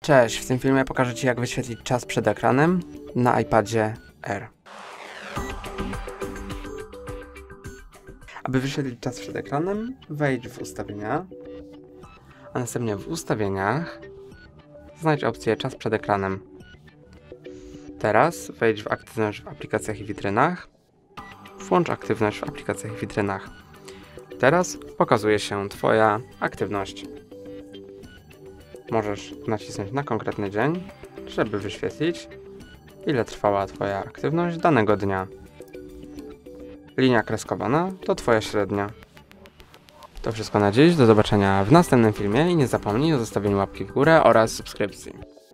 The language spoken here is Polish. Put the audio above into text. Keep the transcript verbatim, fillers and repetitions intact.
Cześć, w tym filmie pokażę Ci, jak wyświetlić czas przed ekranem na iPadzie Air. Aby wyświetlić czas przed ekranem, wejdź w ustawienia, a następnie w ustawieniach znajdź opcję czas przed ekranem. Teraz wejdź w aktywność w aplikacjach i witrynach, włącz aktywność w aplikacjach i witrynach. Teraz pokazuje się Twoja aktywność. Możesz nacisnąć na konkretny dzień, żeby wyświetlić, ile trwała Twoja aktywność danego dnia. Linia kreskowana to Twoja średnia. To wszystko na dziś, do zobaczenia w następnym filmie i nie zapomnij o zostawieniu łapki w górę oraz subskrypcji.